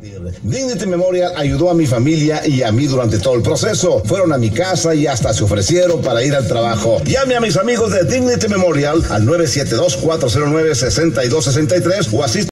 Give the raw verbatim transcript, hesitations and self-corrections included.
Dignity Memorial ayudó a mi familia y a mí durante todo el proceso. Fueron a mi casa y hasta se ofrecieron para ir al trabajo. Llame a mis amigos de Dignity Memorial al nueve siete dos, cuatro cero nueve, seis dos seis tres o asista